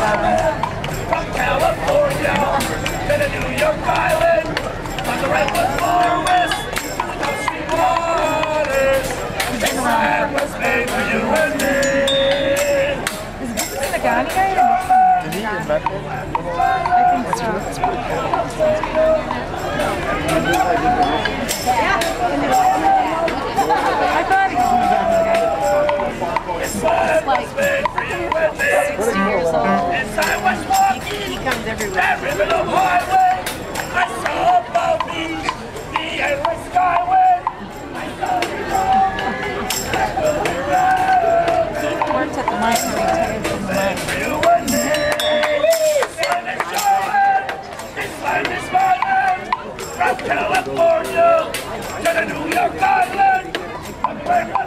From California to the New York Island, on the redwood forest, ocean waters, this land was made for you and me. Is this the Negaunee guy? Did he get back there? I think so. I thought he was the Negaunee guy. This land was made for you and me. 60 years old. As I was walking He comes everywhere. that ribbon of highway, I saw above me the endless skyway. I saw the road that will be round. He worked at the mine and retired from the mine. For you and me, sun is shining, this land is mine. From California to the New York Island,